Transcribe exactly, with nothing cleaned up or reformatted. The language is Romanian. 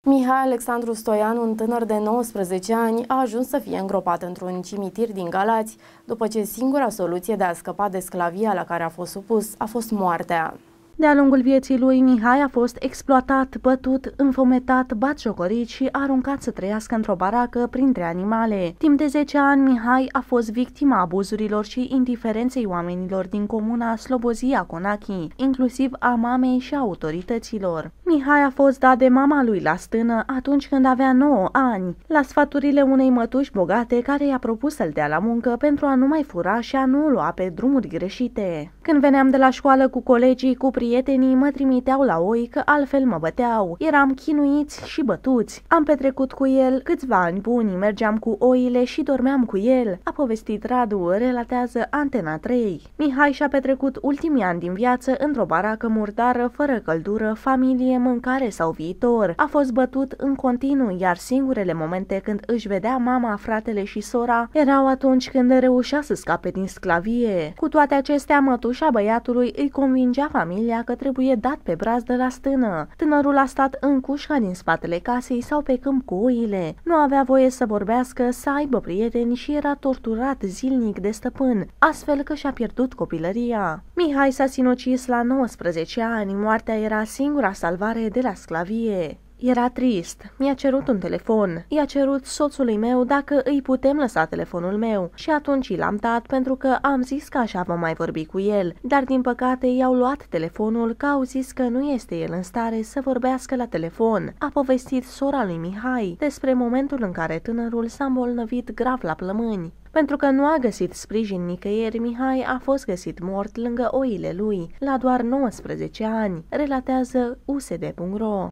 Mihai Alexandru Stoian, un tânăr de nouăsprezece ani, a ajuns să fie îngropat într-un cimitir din Galați, după ce singura soluție de a scăpa de sclavia la care a fost supus a fost moartea. De-a lungul vieții lui, Mihai a fost exploatat, bătut, înfometat, batjocorit și aruncat să trăiască într-o baracă printre animale. Timp de zece ani, Mihai a fost victima abuzurilor și indiferenței oamenilor din comuna Slobozia Conachi, inclusiv a mamei și a autorităților. Mihai a fost dat de mama lui la stână atunci când avea nouă ani, la sfaturile unei mătuși bogate care i-a propus să-l dea la muncă pentru a nu mai fura și a nu lua pe drumuri greșite. Când veneam de la școală cu colegii, cu prietenii, mă trimiteau la oi că altfel mă băteau. Eram chinuiți și bătuți. Am petrecut cu el câțiva ani buni, mergeam cu oile și dormeam cu el, a povestit Radu, relatează Antena trei. Mihai și-a petrecut ultimii ani din viață într-o baracă murdară, fără căldură, familie, mâncare sau viitor. A fost bătut în continuu, iar singurele momente când își vedea mama, fratele și sora erau atunci când reușea să scape din sclavie. Cu toate acestea, mătușa băiatului îi convingea familia că trebuie dat pe brazdă la stână. Tânărul a stat în cușca din spatele casei sau pe câmp cu oile. Nu avea voie să vorbească, să aibă prieteni și era torturat zilnic de stăpân, astfel că și-a pierdut copilăria. Mihai s-a sinucis la nouăsprezece ani, moartea era singura salvare de la sclavie. Era trist. Mi-a cerut un telefon. I-a cerut soțului meu dacă îi putem lăsa telefonul meu și atunci l-am dat pentru că am zis că așa vom mai vorbi cu el, dar din păcate i-au luat telefonul că au zis că nu este el în stare să vorbească la telefon, a povestit sora lui Mihai despre momentul în care tânărul s-a îmbolnăvit grav la plămâni. Pentru că nu a găsit sprijin nicăieri, Mihai a fost găsit mort lângă oile lui, la doar nouăsprezece ani, relatează U S D punct ro.